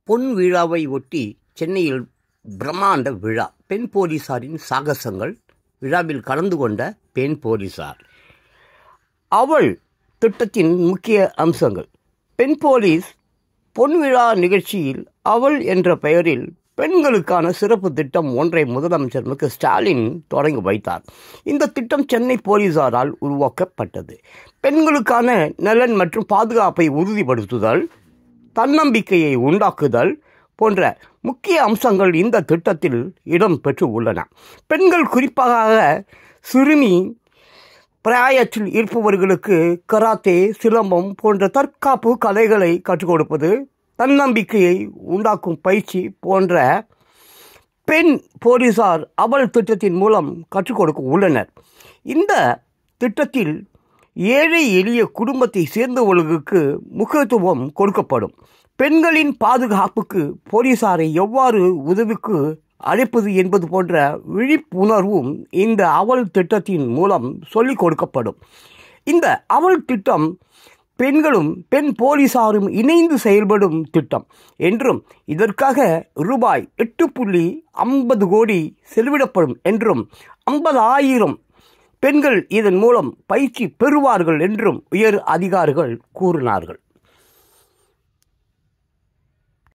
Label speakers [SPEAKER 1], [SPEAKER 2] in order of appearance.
[SPEAKER 1] பொன் விழாவை ஒட்டி சென்னையில் பிரம்மாண்ட விழா. பெண் போலீசாரின் சாகசங்கள். விழாவில் கலந்து கொண்ட பெண் போலீசார். அவள் திட்டத்தின் முக்கிய அம்சங்கள். பெண் போலீஸ் பொன் விழா நிகழ்ச்சியில் அவள் என்ற பெயரில் பெண்களுக்கான சிறப்பு திட்டம் ஒன்றை முதலமைச்சர் ஸ்டாலின் தொடங்கி வைத்தார். இந்த திட்டம் சென்னை போலீசாரால் உருவாக்கப்பட்டது. பெண்களுக்கான நலன் மற்றும் பாதுகாப்பை உறுதிப்படுத்துதல், தன்னம்பிக்கையை உண்டாக்குதல் போன்ற முக்கிய அம்சங்கள் இந்த திட்டத்தில் இடம் பெற்று உள்ளன. பெண்கள், குறிப்பாக சிறுமி பிராயத்தில் இருப்பவர்களுக்கு கராத்தே, சிலம்பம் போன்ற தற்காப்பு கலைகளை கற்றுக் கொடுப்பது, தன்னம்பிக்கையை உண்டாக்கும் பயிற்சி போன்ற பெண் போலீசார் அவள் திட்டத்தின் மூலம் கற்றுக் கொடுக்க உள்ளனர். இந்த திட்டத்தில் ஏழை எளிய குடும்பத்தை சேர்ந்தவர்களுக்கு முக்கியத்துவம் கொடுக்கப்படும். பெண்களின் பாதுகாப்புக்கு போலீசாரை எவ்வாறு உதவிக்கு அழைப்பது என்பது போன்ற விழிப்புணர்வும் இந்த அவள் திட்டத்தின் மூலம் சொல்லிக் கொடுக்கப்படும். இந்த அவள் திட்டம் பெண்களும் பெண் போலீசாரும் இணைந்து செயல்படும் திட்டம் என்றும், இதற்காக ரூபாய் 8.50 கோடி செலவிடப்படும் என்றும், 50,000 பெண்கள் இதன் மூலம் பயிற்சி பெறுவார்கள் என்றும் உயர் அதிகாரிகள் கூறினார்கள்.